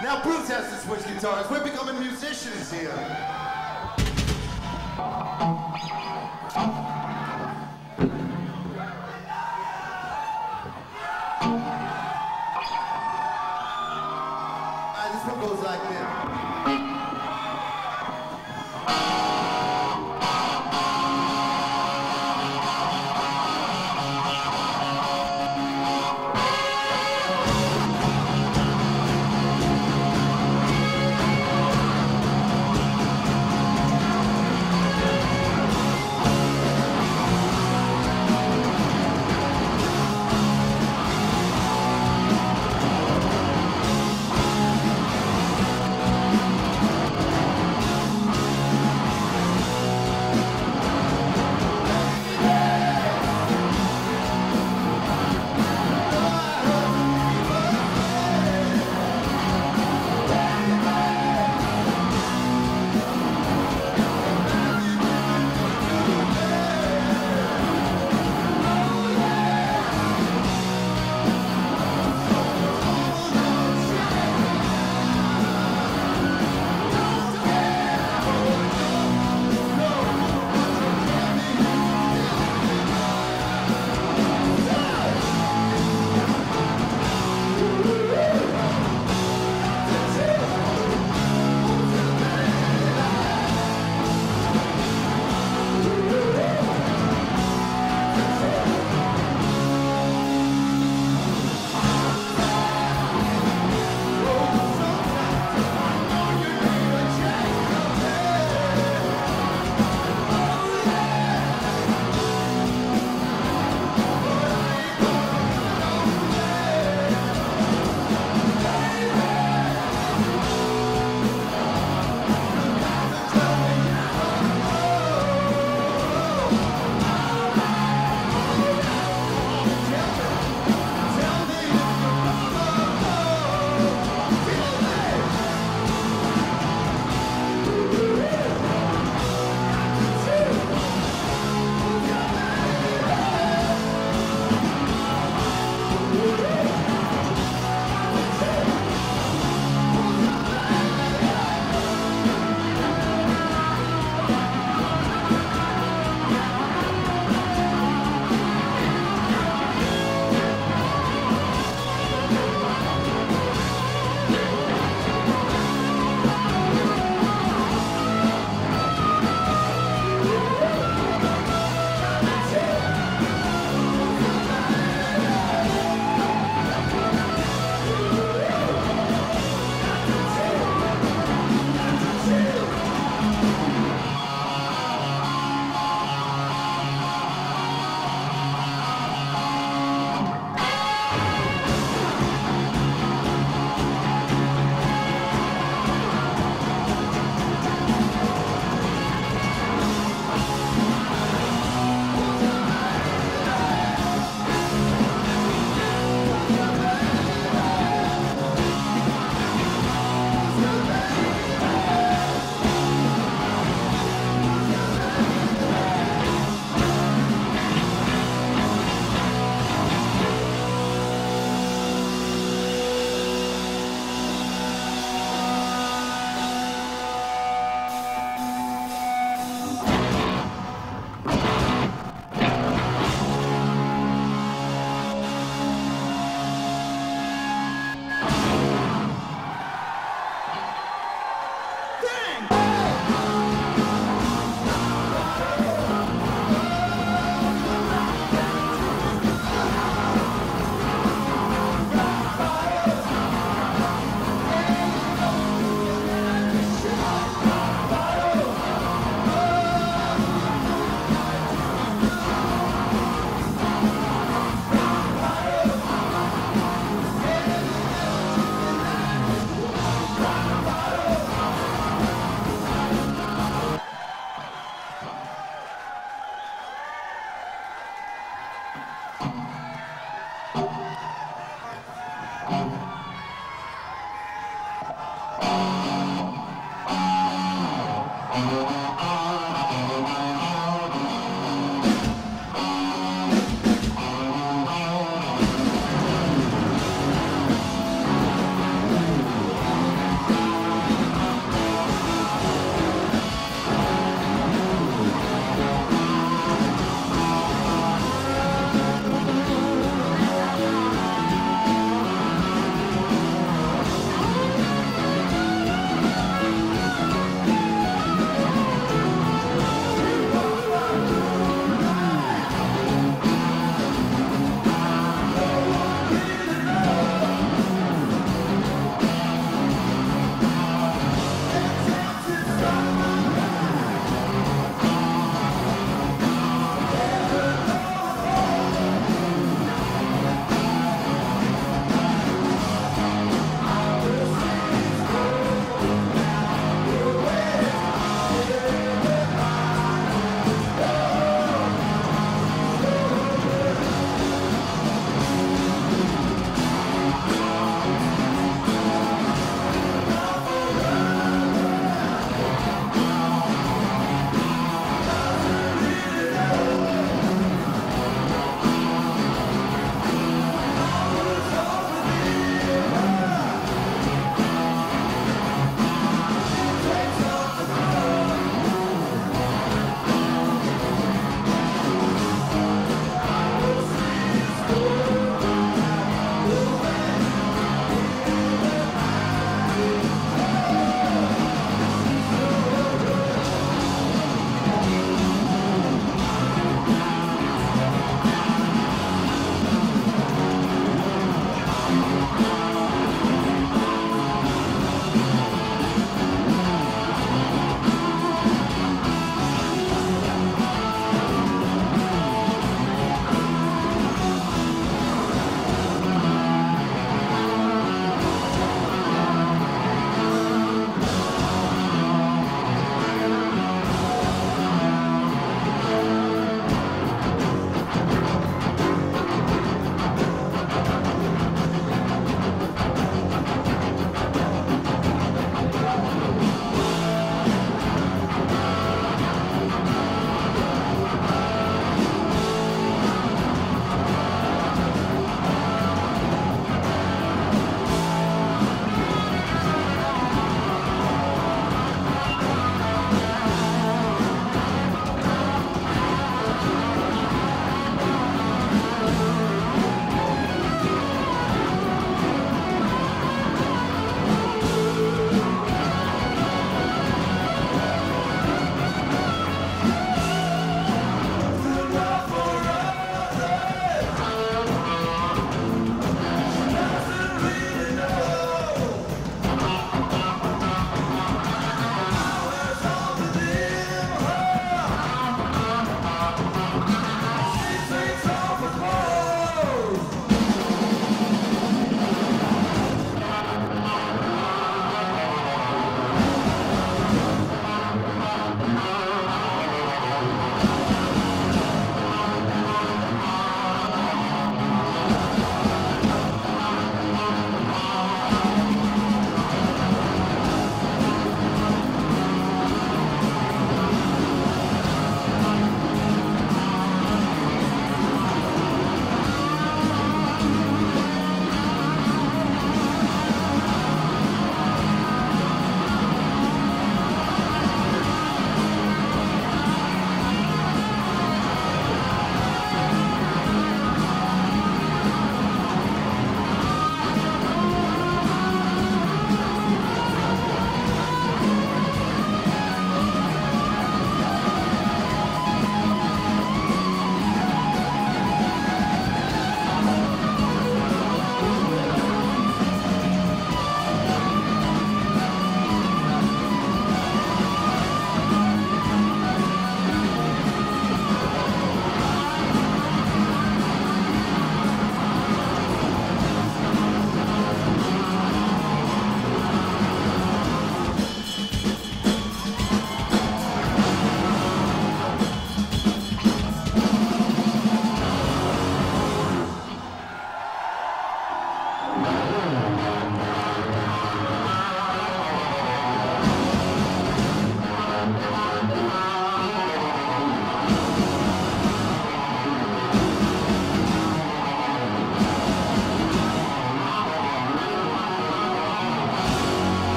Now Bruce has to switch guitars. We're becoming musicians here. This one goes like this.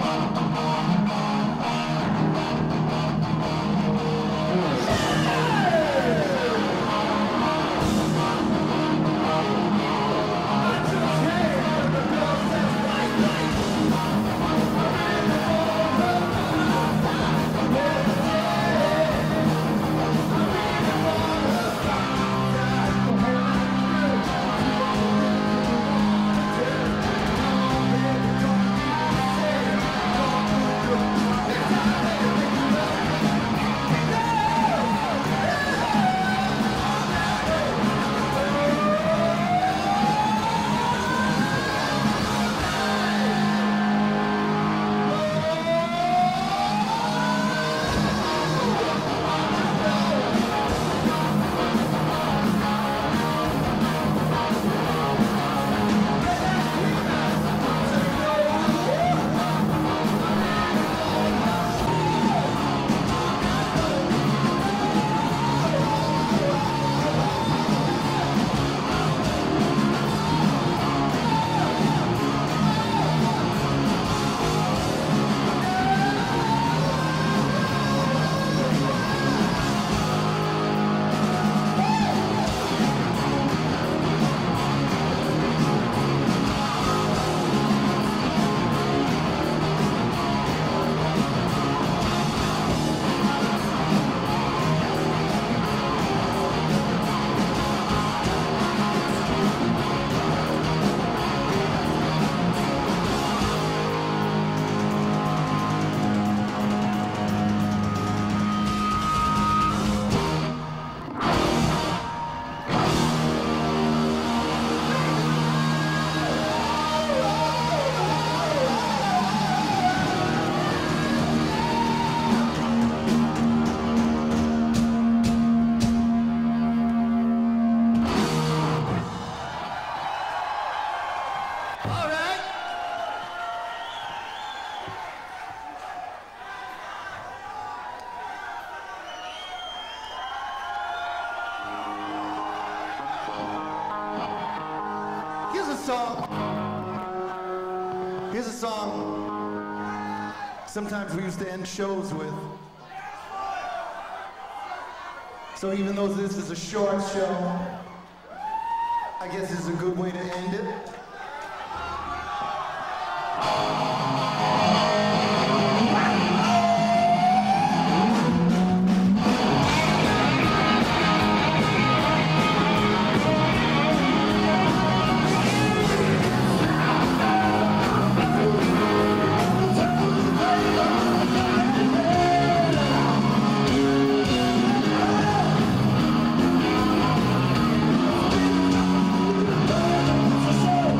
Here's a song sometimes we used to end shows with. So even though this is a short show, I guess it's a good way to end it. So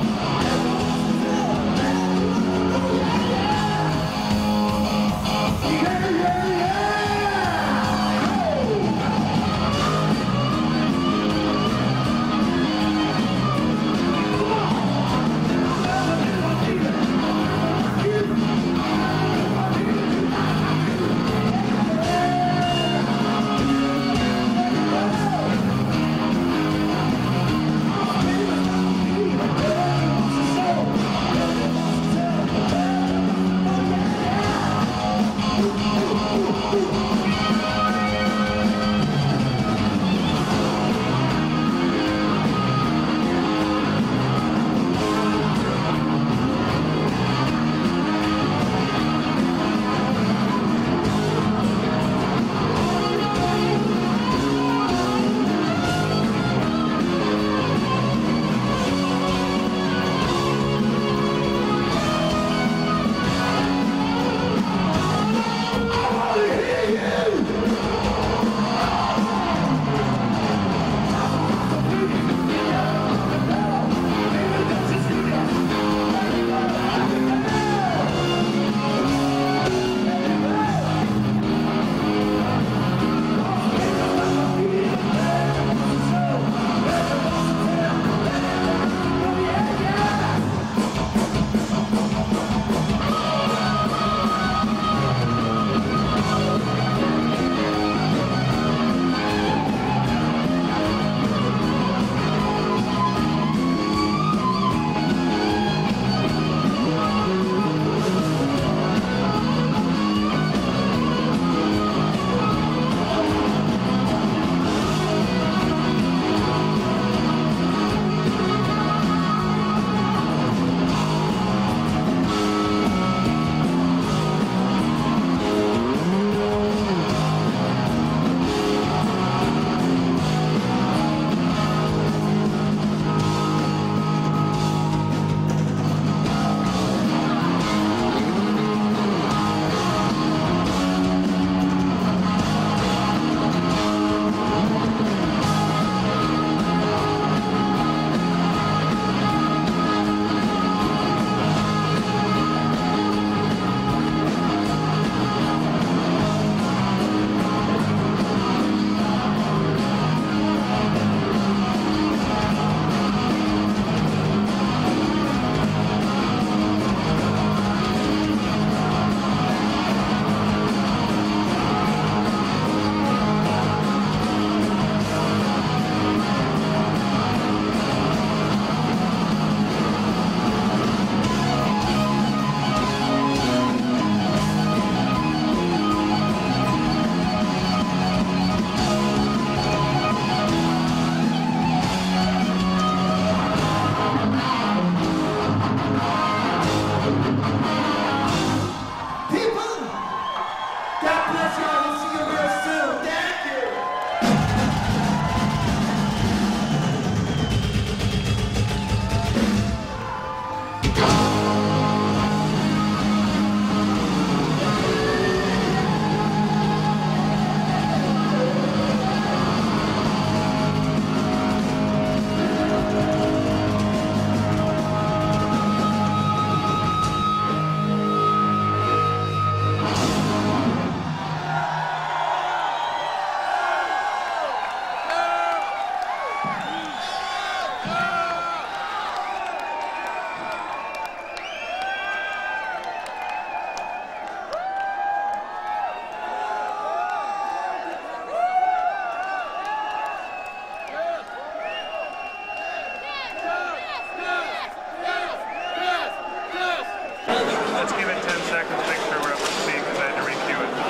Let's give it 10 seconds to make sure we're up to speed because I had to re-cue it.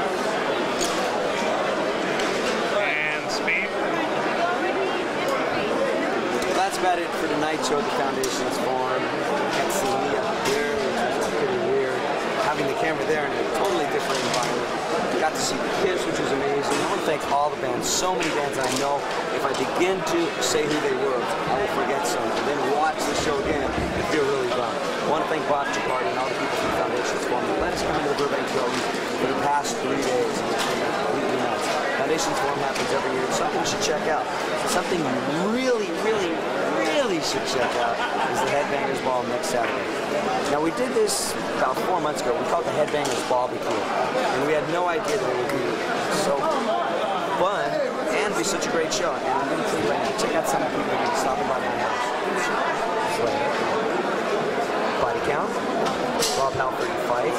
And speed. Well, that's about it for tonight's show at the Foundation's Farm. Can't see me up here, which is pretty weird. Having the camera there in a totally different environment. Got to see the kids, which was amazing. I want to thank all the bands, so many bands I know. If I begin to say who they were, I will forget some. And then watch the show again and feel really bummed. I want to thank Bob Chicardi and all the people from the Foundation's Farm that let us come into the Burbank show for the past 3 days. It's been completely nuts. Foundation's Farm happens every year. It's something you should check out. Something you really should check out is the Headbangers Ball next Saturday. Now we did this about 4 months ago. We called it the Headbangers Barbecue, and we had no idea that it would be so fun and be such a great show. And I'm going to tell you right now, check out some of the people who are stopping by my house. Slayer, Body Count, Rob Halford Fight,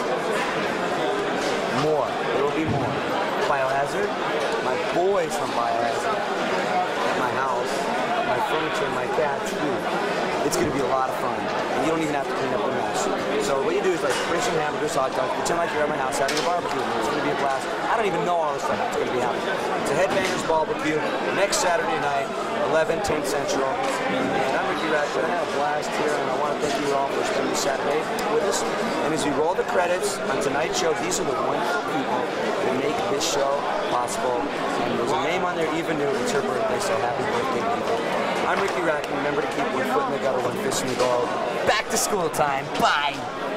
more. There will be more. Biohazard, my boys from Biohazard, at my house, my furniture, and my cats too. It's going to be a lot of fun. And you don't even have to clean up the mess. So what you do is like bring some hamburgers, hot dogs, pretend like you're at my house having a barbecue. It's going to be a blast. I don't even know all this stuff that's going to be happening. It's a Headbangers Barbecue next Saturday night, 11, 10 Central. And I'm Ricky Ratcliffe. I had a blast here, and I want to thank you all for spending Saturday with us. And as we roll the credits on tonight's show, these are the wonderful people who make this show possible. And there's a name on there, even new. It's her birthday, so happy birthday, people. I'm Ricky Ratcliffe. Remember to keep one foot in the gutter, one fist in the goal. Back to school time. Bye.